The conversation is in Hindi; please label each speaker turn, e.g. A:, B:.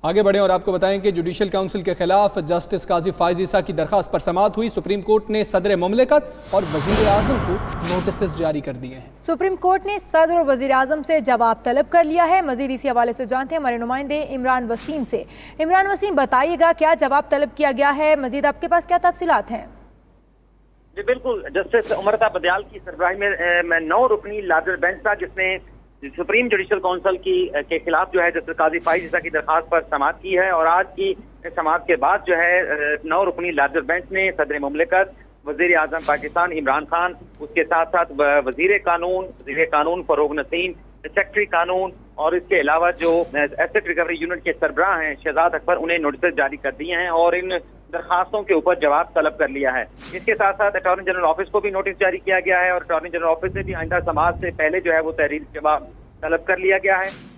A: आगे बढ़ें और आपको बताएं कि जुडिशल काउंसिल के खिलाफ जस्टिस काजी फाइज ईसा की दरखास्त पर समाअत हुई। सुप्रीम कोर्ट ने सदर मुमलिकत और वजीर आजम को नोटिस जारी कर दिए हैं।
B: सुप्रीम कोर्ट ने सदर और वजीर आजम से जवाब तलब कर लिया है। मजीद इसी हवाले से जानते हैं हमारे नुमाइंदे इमरान वसीम से। इमरान वसीम, बताइएगा क्या जवाब तलब किया गया है, मजीद आपके पास क्या तफसीलात हैं?
C: जी बिल्कुल, जस्टिस उमरता बदयाल की सरबराही में 9 रुकनी लार्जर बेंच था जिसने सुप्रीम जुडिशल काउंसिल के खिलाफ जो है जस्टिस काजी फाइज ईसा की दरखास्त पर समाअत की है। और आज की समाअत के बाद जो है 9 रुकनी लार्जर बेंच ने सदर मुमलिकत, वजीर आजम पाकिस्तान इमरान खान, उसके साथ साथ वजीर कानून फरोग नसीम, सेक्रेटरी कानून और इसके अलावा जो एसेट रिकवरी यूनिट के सरबराह हैं शहजाद अकबर, उन्हें नोटिस जारी कर दिए हैं और इन दरखास्तों के ऊपर जवाब तलब कर लिया है। इसके साथ साथ अटॉर्नी जनरल ऑफिस को भी नोटिस जारी किया गया है और अटॉर्नी जनरल ऑफिस से भी आइंदा समाअत से पहले जो है वो तहरीर जवाब तलब कर लिया गया है।